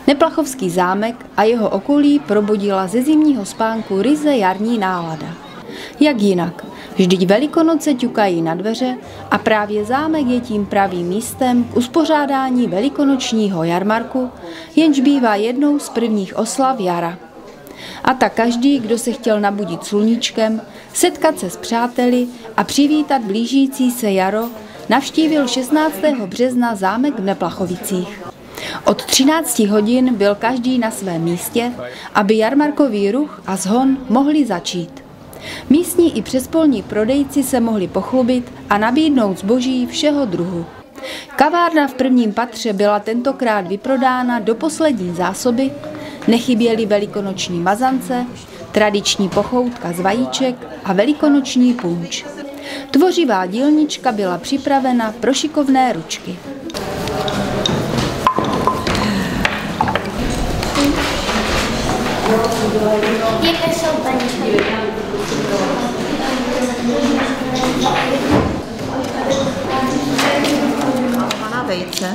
Neplachovský zámek a jeho okolí probudila ze zimního spánku ryze jarní nálada. Jak jinak, vždyť Velikonoce ťukají na dveře a právě zámek je tím pravým místem k uspořádání velikonočního jarmarku, jenž bývá jednou z prvních oslav jara. A tak každý, kdo se chtěl nabudit sluníčkem, setkat se s přáteli a přivítat blížící se jaro, navštívil 16. března zámek v Neplachovicích. Od 13 hodin byl každý na svém místě, aby jarmarkový ruch a shon mohli začít. Místní i přespolní prodejci se mohli pochlubit a nabídnout zboží všeho druhu. Kavárna v prvním patře byla tentokrát vyprodána do poslední zásoby, nechyběly velikonoční mazance, tradiční pochoutka z vajíček a velikonoční punč. Tvořivá dílnička byla připravena pro šikovné ručky. Jaké jsou paní? Pana vejce.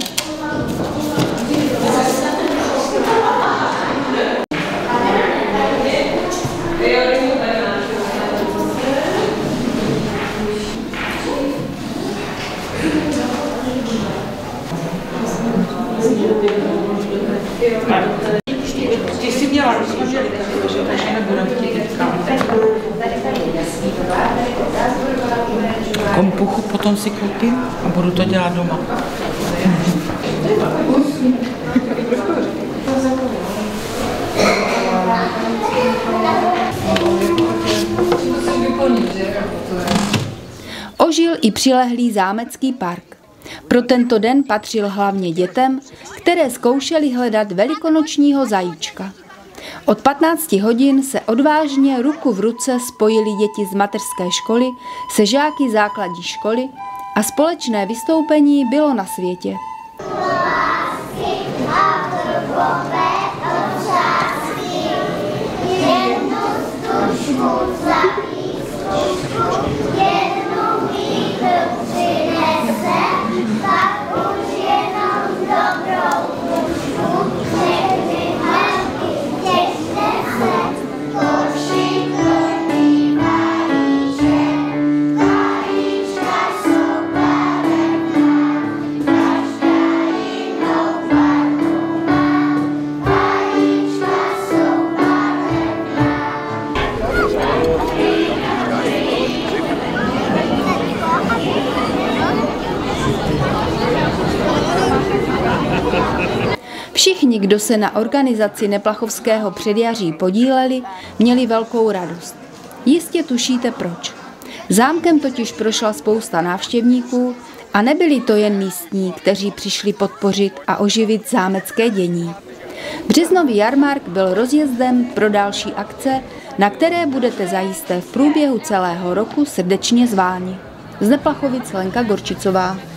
Ty jsi měla rozhodnělika, takže nebudem chtít. Kompuchu potom si koupím a budu to dělat doma. Ožil i přilehlý zámecký park. Pro tento den patřil hlavně dětem, které zkoušely hledat velikonočního zajíčka. Od 15 hodin se odvážně ruku v ruce spojili děti z mateřské školy se žáky základní školy a společné vystoupení bylo na světě. Všichni, kdo se na organizaci neplachovského předjaří podíleli, měli velkou radost. Jistě tušíte proč. Zámkem totiž prošla spousta návštěvníků a nebyli to jen místní, kteří přišli podpořit a oživit zámecké dění. Březnový jarmark byl rozjezdem pro další akce, na které budete zajisté v průběhu celého roku srdečně zváni. Z Neplachovic Lenka Gorčicová.